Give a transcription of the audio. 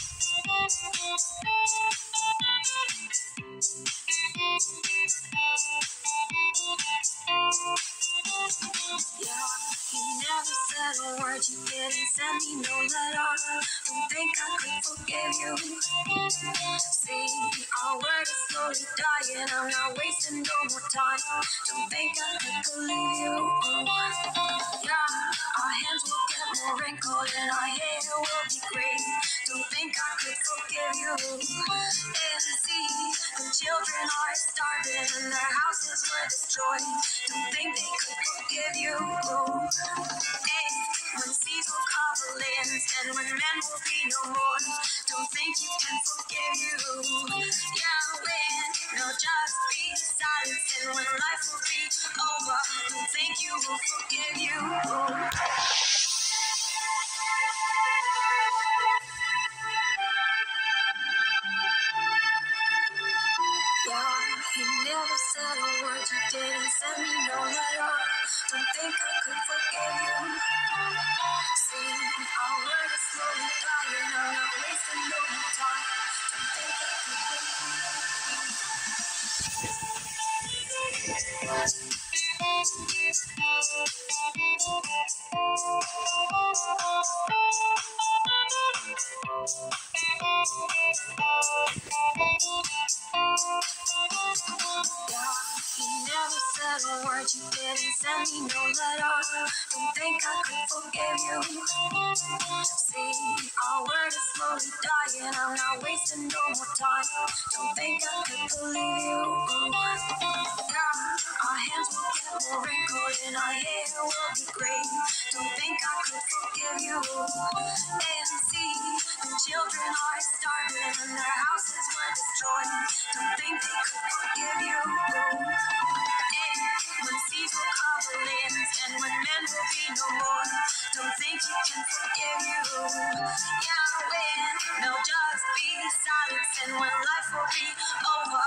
Yeah, you never said a word, you didn't send me no letter. Don't think I could forgive you. See, our word is slowly dying, I'm not wasting no more time. Don't think I could believe you. Yeah, our hands will get more wrinkled and our hair will be gray. Don't think I could forgive you. And see, the children are starving and their houses were destroyed. Don't think they could forgive you. Hey, when seas will cover lands and when men will be no more. Don't think you can forgive you. Yeah, when they'll just be silent and when life will be over. Don't think you will forgive you. Yeah, you never said a word, you didn't send me no letter. Don't think I could forgive you. See, our word is slowly dying, I'm not wasting no more time. Don't think I could Yeah, you never said a word, you didn't send me no letter. Don't think I could forgive you. See, our word is slowly dying, I'm not wasting no more time. Don't think I could believe you. Yeah, our hands will get more wrinkled and our hair will be gray. Don't think I could forgive you. And see, the children are starving and their houses were destroyed. Don't think they could forgive you. And when seas will cover lands and when men will be no more. Don't think you can forgive you. Yeah, when they'll just be silence and when life will be over.